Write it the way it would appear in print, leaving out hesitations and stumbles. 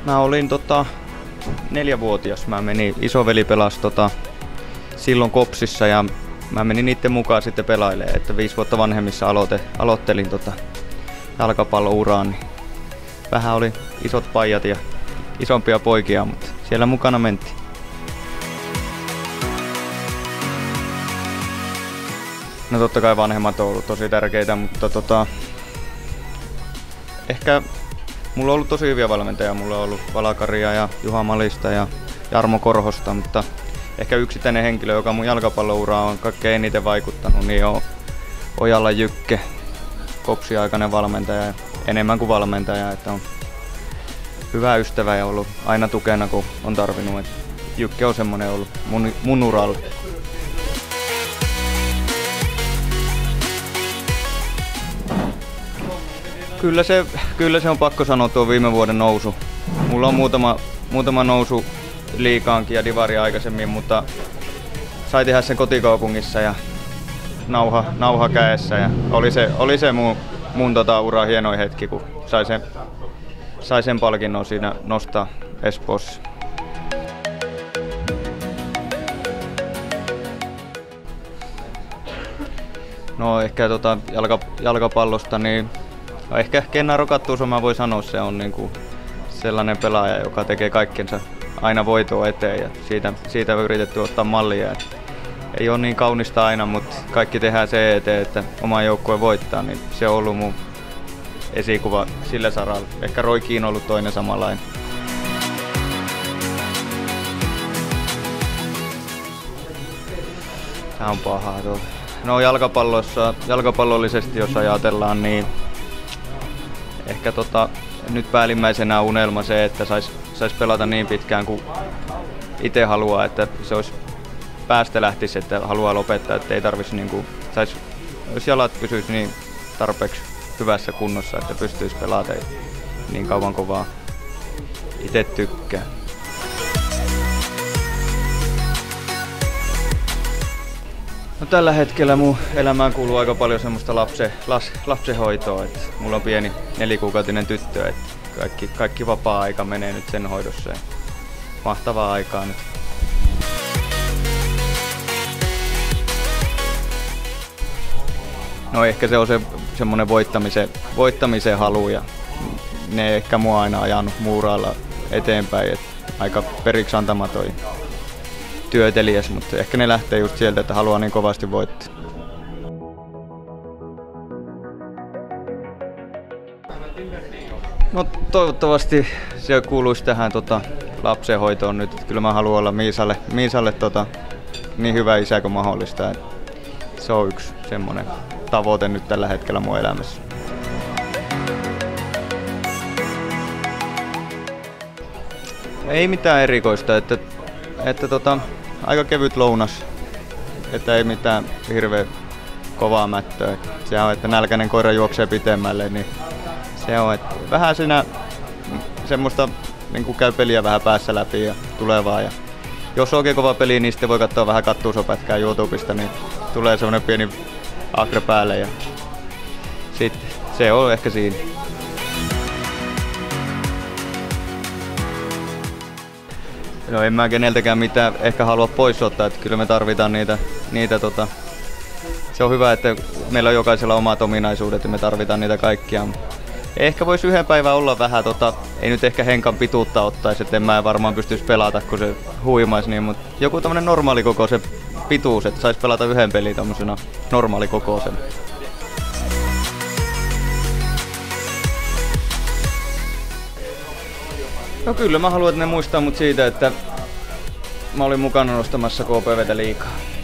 Mä olin 4-vuotias. Mä menin, isoveli pelasi silloin Kopsissa ja mä menin niiden mukaan sitten pelailemaan, että 5 vuotta vanhemmissa aloittelin jalkapallouraan. Niin vähän oli isot pajat ja isompia poikia, mutta siellä mukana mentiin. No totta kai vanhemmat on ollut tosi tärkeitä, mutta ehkä mulla on ollut tosi hyviä valmentajia. Mulla on ollut Valakaria ja Juha Malista ja Jarmo Korhosta, mutta ehkä yksittäinen henkilö, joka mun jalkapallouraan on kaikkein eniten vaikuttanut, niin on Ojala Jykke, Kopsi-aikainen valmentaja, enemmän kuin valmentaja, että on hyvä ystävä ja ollut aina tukena, kun on tarvinnut. Et Jykke on semmoinen ollut mun uralla. Kyllä se on pakko sanoa tuo viime vuoden nousu. Mulla on muutama nousu liigaankin ja divaria aikaisemmin, mutta sai tehdä sen kotikaupungissa ja nauha kädessä. Ja oli se mun ura hienoin hetki, kun sai sen palkinnon siinä nostaa Espoossa. No ehkä jalkapallosta, niin ehkä Gennaro Gattuso, mä voin sanoa, se on niinku sellainen pelaaja, joka tekee kaikkensa aina voitoa eteen ja siitä on yritetty ottaa mallia. Ei ole niin kaunista aina, mutta kaikki tehdään se eteen, että oma joukkue voittaa, niin se on ollut mun esikuva sillä saralla. Ehkä Roy Keane on ollut toinen samanlainen. Tää on pahaa tuolta. No jalkapallollisesti jos ajatellaan, niin ehkä nyt päällimmäisenä unelma se, että sais pelata niin pitkään kuin itse haluaa, että se olisi päästä lähtisi, että haluaa lopettaa, että ei tarvitsisi jos jalat pysyisi niin tarpeeksi hyvässä kunnossa, että pystyisi pelaamaan niin kauan kuin vaan itse tykkää. No, tällä hetkellä mun elämään kuuluu aika paljon semmoista lapsenhoitoa. Että mulla on pieni 4-kuukautinen tyttö, että kaikki vapaa-aika menee nyt sen hoidossa. Ja mahtavaa aikaa nyt. No ehkä se on semmoinen voittamisen halu ja ne ehkä mua aina ajanut muuraalla eteenpäin. Että aika periksi antamaton työtelijäs, mutta ehkä ne lähtee just sieltä, että haluaa niin kovasti voittaa. No toivottavasti se kuuluisi tähän lapsenhoitoon nyt. Kyllä mä haluan olla Miisalle niin hyvä isä kuin mahdollista. Se on yksi semmoinen tavoite nyt tällä hetkellä mun elämässä. Ei mitään erikoista, että aika kevyt lounas, että ei mitään hirveän kovaa mättöä. Se on, että nälkäinen koira juoksee pitemmälle, niin se on, että vähän siinä semmoista niin käy peliä vähän päässä läpi ja tulevaa. Ja jos on oikein kova peli, niin sitten voi katsoa vähän Gattuso-pätkää YouTubesta, niin tulee semmoinen pieni akre päälle ja sitten se on ehkä siinä. No en mä keneltäkään mitään ehkä halua pois ottaa, että kyllä me tarvitaan niitä se on hyvä, että meillä on jokaisella omat ominaisuudet ja me tarvitaan niitä kaikkia. Ehkä voisi yhden päivän olla vähän, ei nyt ehkä Henkan pituutta ottaisi, että en mä varmaan pystyisi pelata, kun se huimaisi niin, mutta joku tämmönen normaalikokoisen pituus, että saisi pelata yhden pelin tommosena normaalikokoisena. No kyllä mä haluan, että ne muistaa mut siitä, että mä olin mukana nostamassa KPV:tä liigaa.